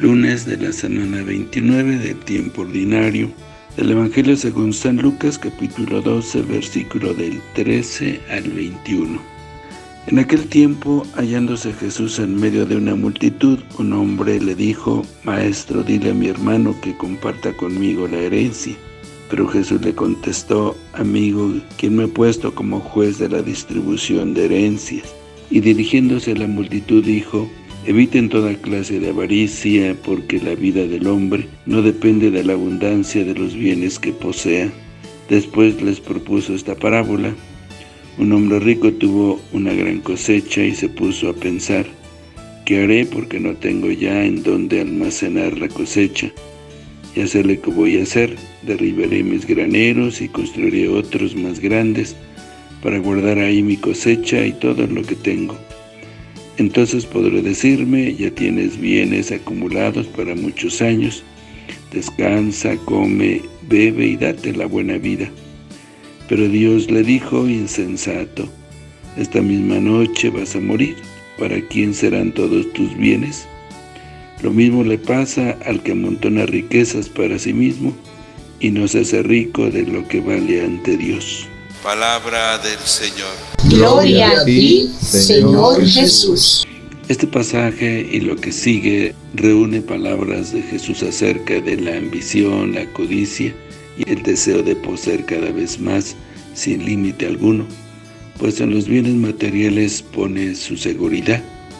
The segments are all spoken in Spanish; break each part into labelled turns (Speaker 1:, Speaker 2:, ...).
Speaker 1: Lunes de la semana 29 del tiempo ordinario del Evangelio según San Lucas, capítulo 12, versículo del 13 al 21. En aquel tiempo, hallándose Jesús en medio de una multitud, un hombre le dijo: «Maestro, dile a mi hermano que comparta conmigo la herencia». Pero Jesús le contestó: «Amigo, ¿quién me ha puesto como juez de la distribución de herencias?». Y dirigiéndose a la multitud dijo: «Eviten toda clase de avaricia, porque la vida del hombre no depende de la abundancia de los bienes que posea». Después les propuso esta parábola: un hombre rico tuvo una gran cosecha y se puso a pensar: «¿Qué haré? Porque no tengo ya en dónde almacenar la cosecha. Ya sé lo que voy a hacer: derribaré mis graneros y construiré otros más grandes para guardar ahí mi cosecha y todo lo que tengo. Entonces podré decirme: ya tienes bienes acumulados para muchos años. Descansa, come, bebe y date la buena vida». Pero Dios le dijo: «Insensato, esta misma noche vas a morir. ¿Para quién serán todos tus bienes?». Lo mismo le pasa al que amontona riquezas para sí mismo y no se hace rico de lo que vale ante Dios.
Speaker 2: Palabra del Señor.
Speaker 3: Gloria a ti, Señor Jesús.
Speaker 1: Este pasaje y lo que sigue reúne palabras de Jesús acerca de la ambición, la codicia y el deseo de poseer cada vez más sin límite alguno, pues en los bienes materiales pone su seguridad.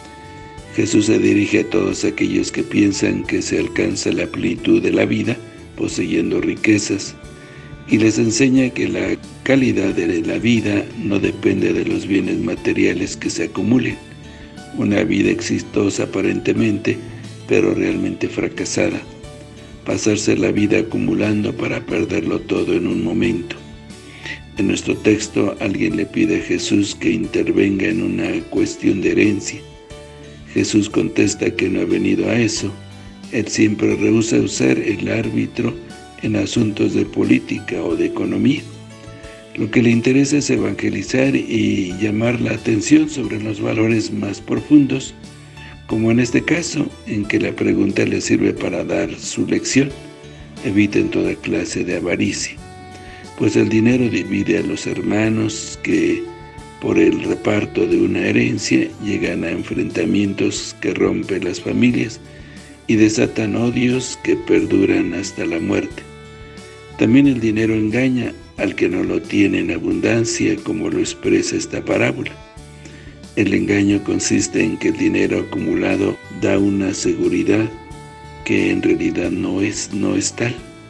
Speaker 1: Jesús se dirige a todos aquellos que piensan que se alcanza la plenitud de la vida poseyendo riquezas, y les enseña que la calidad de la vida no depende de los bienes materiales que se acumulen. Una vida exitosa aparentemente, pero realmente fracasada. Pasarse la vida acumulando para perderlo todo en un momento. En nuestro texto, alguien le pide a Jesús que intervenga en una cuestión de herencia. Jesús contesta que no ha venido a eso. Él siempre rehúsa usar el árbitro en asuntos de política o de economía. Lo que le interesa es evangelizar y llamar la atención sobre los valores más profundos, como en este caso, en que la pregunta le sirve para dar su lección: eviten toda clase de avaricia, pues el dinero divide a los hermanos que, por el reparto de una herencia, llegan a enfrentamientos que rompen las familias y desatan odios que perduran hasta la muerte. También el dinero engaña al que no lo tiene en abundancia, como lo expresa esta parábola. El engaño consiste en que el dinero acumulado da una seguridad que en realidad no es tal,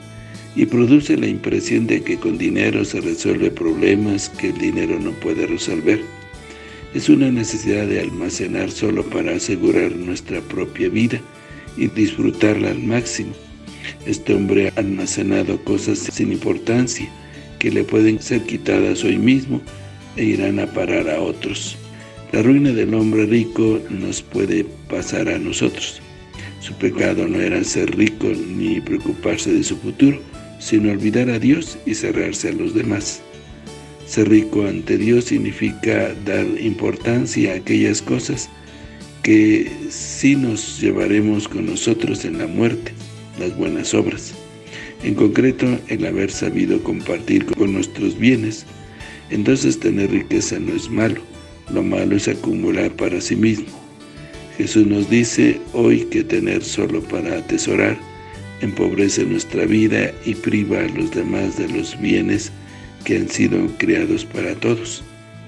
Speaker 1: y produce la impresión de que con dinero se resuelve problemas que el dinero no puede resolver. Es una necesidad de almacenar solo para asegurar nuestra propia vida y disfrutarla al máximo. Este hombre ha almacenado cosas sin importancia que le pueden ser quitadas hoy mismo e irán a parar a otros. La ruina del hombre rico nos puede pasar a nosotros. Su pecado no era ser rico ni preocuparse de su futuro, sino olvidar a Dios y cerrarse a los demás. Ser rico ante Dios significa dar importancia a aquellas cosas que sí nos llevaremos con nosotros en la muerte, las buenas obras. En concreto, el haber sabido compartir con nuestros bienes. Entonces tener riqueza no es malo, lo malo es acumular para sí mismo. Jesús nos dice hoy que tener solo para atesorar empobrece nuestra vida y priva a los demás de los bienes que han sido creados para todos.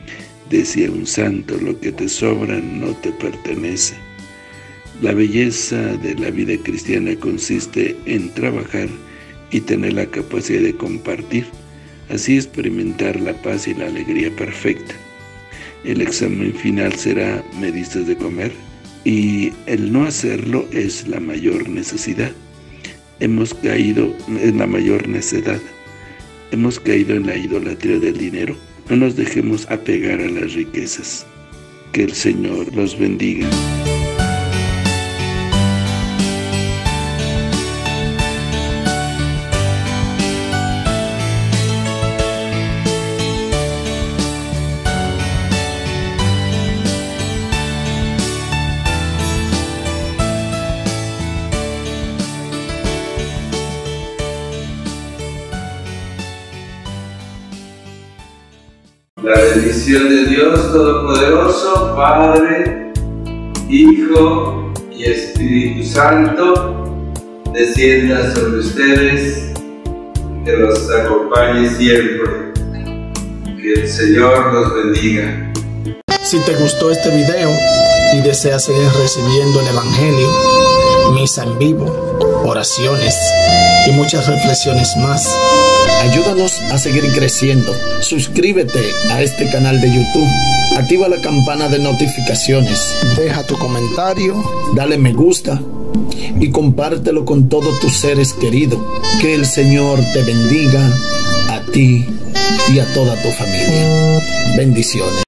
Speaker 1: Decía un santo: lo que te sobra no te pertenece. La belleza de la vida cristiana consiste en trabajar y tener la capacidad de compartir, así experimentar la paz y la alegría perfecta. El examen final será: ¿me diste de comer? Y el no hacerlo es la mayor necesidad. Hemos caído en la mayor necedad. Hemos caído en la idolatría del dinero. No nos dejemos apegar a las riquezas. Que el Señor los bendiga. La bendición de Dios Todopoderoso, Padre, Hijo y Espíritu Santo, descienda sobre ustedes, que los acompañe siempre. Que el Señor los bendiga.
Speaker 4: Si te gustó este video y deseas seguir recibiendo el Evangelio, misa en vivo, oraciones y muchas reflexiones más, ayúdanos a seguir creciendo. Suscríbete a este canal de YouTube, activa la campana de notificaciones, deja tu comentario, dale me gusta y compártelo con todos tus seres queridos. Que el Señor te bendiga a ti y a toda tu familia. Bendiciones.